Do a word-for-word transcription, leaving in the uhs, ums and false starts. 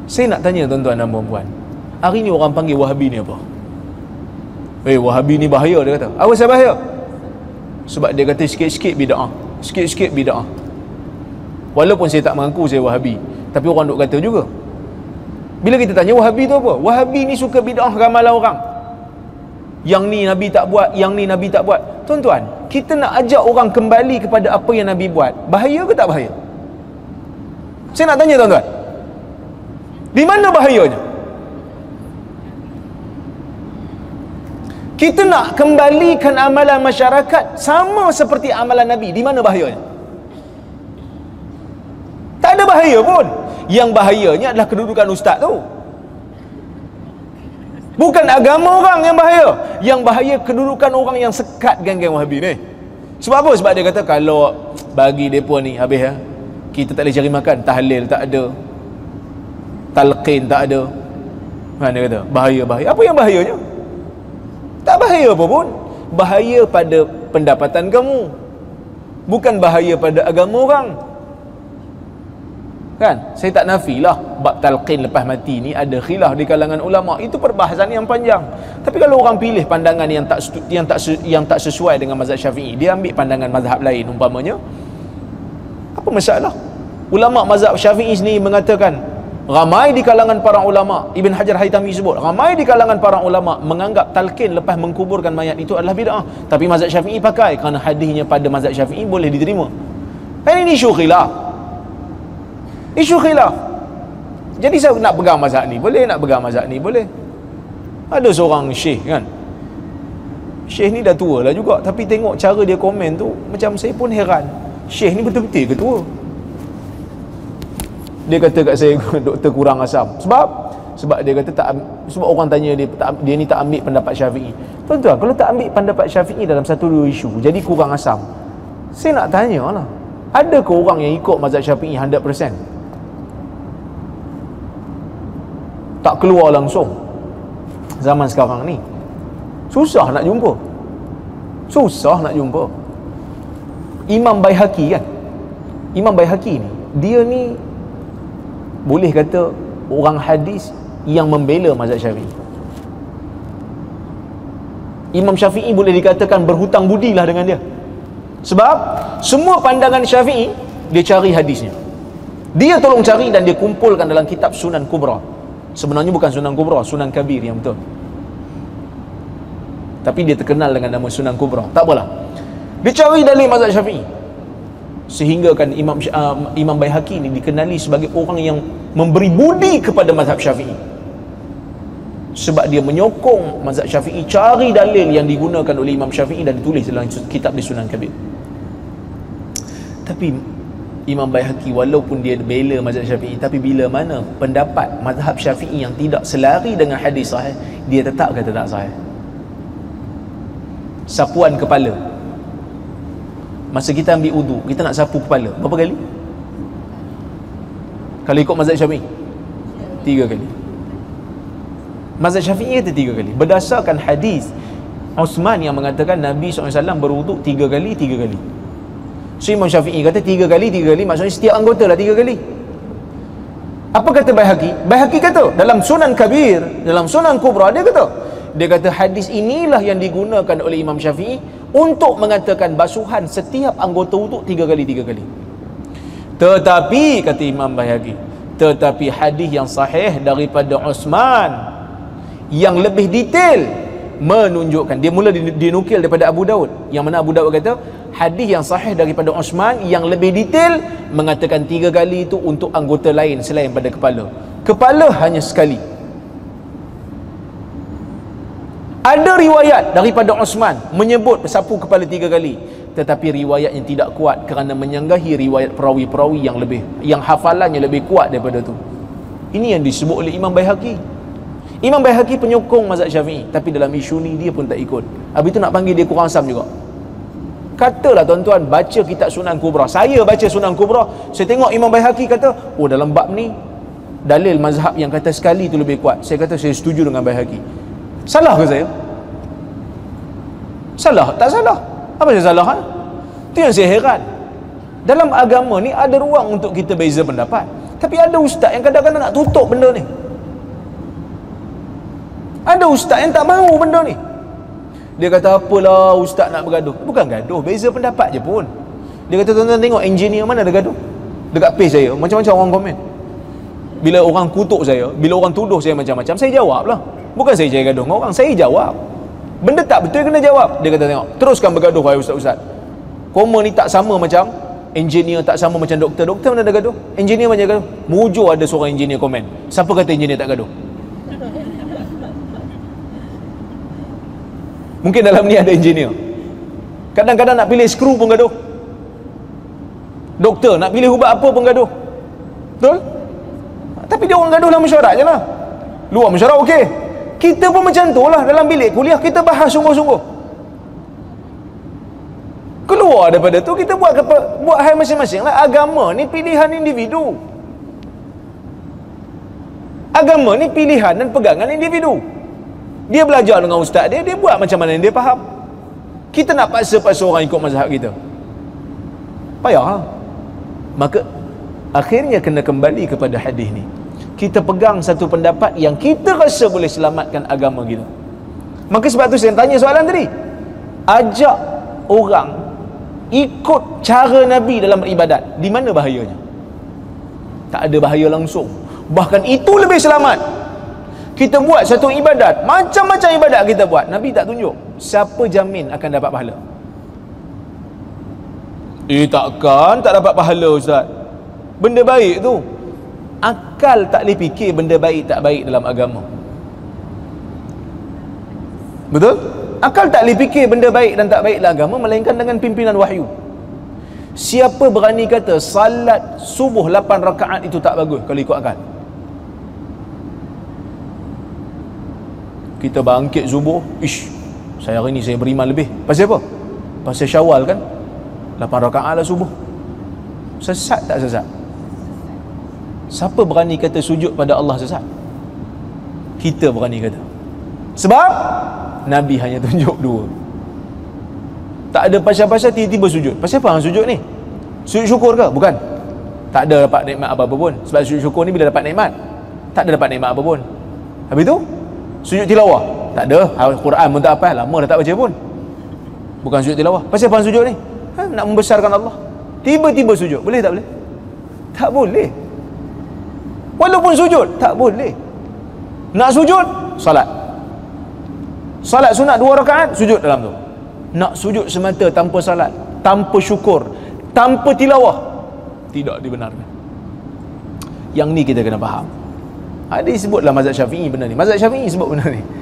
Saya nak tanya tuan-tuan dan puan-puan, hari ni orang panggil Wahabi ni apa? Eh, Wahabi ni bahaya, dia kata. Apa sebab bahaya? Sebab dia kata sikit-sikit bid'ah, sikit-sikit bid'ah. Walaupun saya tak mengaku saya Wahabi, tapi orang duk kata juga. Bila kita tanya Wahabi tu apa? Wahabi ni suka bid'ah ramalan orang. Yang ni Nabi tak buat, yang ni Nabi tak buat. Tuan-tuan, kita nak ajak orang kembali kepada apa yang Nabi buat. Bahaya ke tak bahaya? Saya nak tanya tuan-tuan, di mana bahayanya? Kita nak kembalikan amalan masyarakat sama seperti amalan Nabi. Di mana bahayanya? Tak ada bahaya pun. Yang bahayanya adalah kedudukan ustaz tu. Bukan agama orang yang bahaya. Yang bahaya kedudukan orang yang sekat geng-geng Wahabi ni. Sebab apa? Sebab dia kata kalau bagi mereka ni habis ya, kita tak boleh cari makan. Tahlil tak ada, talqin tak ada. Mana dia kata bahaya-bahaya. Apa yang bahayanya? Tak bahaya apa pun. Bahaya pada pendapatan kamu, bukan bahaya pada agama orang. Kan? Saya tak nafilah bab talqin lepas mati ni ada khilaf di kalangan ulama. Itu perbahasan yang panjang. Tapi kalau orang pilih pandangan yang tak yang tak yang tak sesuai dengan mazhab Syafi'i, dia ambil pandangan mazhab lain umpamanya, apa masalah? Ulama mazhab Syafi'i sendiri mengatakan, ramai di kalangan para ulama, Ibn Hajar Haytami sebut, ramai di kalangan para ulama menganggap talqin lepas mengkuburkan mayat itu adalah bid'ah. Tapi mazhab Syafi'i pakai kerana hadisnya pada mazhab Syafi'i boleh diterima. Dan ini isu khilaf. Isu khilaf. Jadi saya nak pegang mazhab ni boleh, nak pegang mazhab ni boleh. Ada seorang syekh kan, syekh ni dah tua lah juga, tapi tengok cara dia komen tu macam saya pun heran, syekh ni betul-betul ke tua? Dia kata kat saya, doktor kurang asam. Sebab sebab dia kata tak, sebab orang tanya dia tak, dia ni tak ambil pendapat Syafi'i. Tuan-tuan, kalau tak ambil pendapat Syafi'i dalam satu dua isu jadi kurang asam, saya nak tanya lah, ada ke orang yang ikut mazhab Syafi'i one hundred percent? Tak keluar langsung. Zaman sekarang ni susah nak jumpa. Susah nak jumpa. Imam Baihaqi kan, Imam Baihaqi ni, dia ni boleh kata orang hadis yang membela mazhab Syafi'i. Imam Syafi'i boleh dikatakan berhutang budi lah dengan dia. Sebab semua pandangan Syafi'i dia cari hadisnya, dia tolong cari dan dia kumpulkan dalam kitab Sunan Kubra. Sebenarnya bukan Sunan Kubra, Sunan Kabir yang betul, tapi dia terkenal dengan nama Sunan Kubra. Tak apalah, dia cari dalil mazhab Syafi'i, sehingga kan Imam uh, Imam Baihaqi ni dikenali sebagai orang yang memberi budi kepada mazhab Syafi'i. Sebab dia menyokong mazhab Syafi'i, cari dalil yang digunakan oleh Imam Syafi'i dan ditulis dalam kitab di Sunan Kabir. Tapi Imam Baihaqi walaupun dia bela mazhab Syafi'i, tapi bila mana pendapat mazhab Syafi'i yang tidak selari dengan hadis sahih, dia tetap kata tak sahih. Sapuan kepala, masa kita ambil wudu, kita nak sapu kepala berapa kali? Kalau ikut mazhab Syafi'i, tiga kali. Mazhab Syafi'i kata tiga kali, berdasarkan hadis Uthman yang mengatakan Nabi sallallahu alaihi wasallam berwuduk tiga kali, tiga kali. So Imam Syafi'i kata tiga kali, tiga kali, maksudnya setiap anggota lah tiga kali. Apa kata Baihaqi? Baihaqi kata dalam Sunan Kabir, dalam Sunan Kubra, dia kata, dia kata hadis inilah yang digunakan oleh Imam Syafi'i untuk mengatakan basuhan setiap anggota wuduk tiga kali, tiga kali. Tetapi kata Imam Baihaqi, tetapi hadis yang sahih daripada Uthman yang lebih detail menunjukkan, dia mula dinukil daripada Abu Daud, yang mana Abu Daud kata hadis yang sahih daripada Uthman yang lebih detail mengatakan tiga kali itu untuk anggota lain selain pada kepala. Kepala hanya sekali. Ada riwayat daripada Uthman menyebut sapu kepala tiga kali, tetapi riwayat yang tidak kuat kerana menyanggahi riwayat perawi-perawi yang lebih, yang hafalannya lebih kuat daripada tu. Ini yang disebut oleh Imam Baihaqi. Imam Baihaqi penyokong mazhab Syafi'i, tapi dalam isu ni dia pun tak ikut. Habis tu nak panggil dia kurang asam juga. Katalah tuan-tuan, baca kitab Sunan Kubra. Saya baca Sunan Kubra, saya tengok Imam Baihaqi kata, oh dalam bab ni dalil mazhab yang kata sekali tu lebih kuat. Saya kata saya setuju dengan Baihaqi. Salah ke saya? Salah? Tak salah. Apa yang salah? Ha? Itu yang saya heran. Dalam agama ni ada ruang untuk kita beza pendapat. Tapi ada ustaz yang kadang-kadang nak tutup benda ni. Ada ustaz yang tak mahu benda ni. Dia kata, apalah ustaz nak bergaduh. Bukan gaduh, beza pendapat je pun. Dia kata, tuan-tuan tengok engineer mana ada gaduh. Dekat page saya, macam-macam orang komen. Bila orang kutuk saya, bila orang tuduh saya macam-macam, saya jawab lah. Bukan saya jadi gaduh dengan orang, saya jawab. Benda tak betul kena jawab. Dia kata, tengok, teruskan bergaduh wahai ustaz-ustaz. Koma ni tak sama macam engineer, tak sama macam doktor. Doktor mana ada gaduh? Engineer macam gaduh. Mujur ada seorang engineer komen. Siapa kata engineer tak gaduh? Mungkin dalam ni ada engineer. Kadang-kadang nak pilih skru pun gaduh. Doktor nak pilih ubat apa pun gaduh. Betul? Tapi dia orang gaduh dalam mesyuarat je lah. Luar mesyuarat okey. Kita pun macam tu lah. Dalam bilik kuliah kita bahas sungguh-sungguh. Keluar daripada tu kita buat buat hal masing-masing lah. Agama ni pilihan individu. Agama ni pilihan dan pegangan individu. Dia belajar dengan ustaz dia, dia buat macam mana yang dia faham. Kita nak paksa-paksa orang ikut mazhab kita, payah ha? Maka akhirnya kena kembali kepada hadis ni. Kita pegang satu pendapat yang kita rasa boleh selamatkan agama kita. Maka sebab tu saya tanya soalan tadi, ajak orang ikut cara Nabi dalam beribadat, di mana bahayanya? Tak ada bahaya langsung. Bahkan itu lebih selamat. Kita buat satu ibadat, macam-macam ibadat kita buat, Nabi tak tunjuk. Siapa jamin akan dapat pahala? Eh takkan tak dapat pahala ustaz. Benda baik tu, akal tak boleh fikir benda baik tak baik dalam agama. Betul? Akal tak boleh fikir benda baik dan tak baik dalam agama melainkan dengan pimpinan wahyu. Siapa berani kata salat subuh lapan rakaat itu tak bagus kalau ikut akal? Kita bangkit subuh, ish, saya hari ni saya beriman lebih. Pasal apa? Pasal Syawal kan? lapan rakaat lah subuh. Sesat tak sesat? Siapa berani kata sujud pada Allah sesat? Kita berani kata. Sebab Nabi hanya tunjuk dua. Tak ada pasal-pasal tiba-tiba sujud. Pasal apa hang sujud ni? Sujud syukur ke? Bukan. Tak ada dapat nikmat apa-apa pun. Sebab sujud syukur ni bila dapat nikmat, tak ada dapat nikmat apa pun. Habis tu sujud tilawah, tak ada. Al-Quran pun tak hafal, lama dah tak baca pun. Bukan sujud tilawah. Pasal apa sujud ni? Ha, nak membesarkan Allah. Tiba-tiba sujud, boleh tak boleh? Tak boleh. Walaupun sujud, tak boleh. Nak sujud, salat. Salat sunat dua rakaat, sujud dalam tu. Nak sujud semata tanpa salat, tanpa syukur, tanpa tilawah, tidak dibenarkan. Yang ni kita kena faham. Ada sebutlah mazhab Syafi'i benda ni. Mazhab Syafi'i sebut benda ni.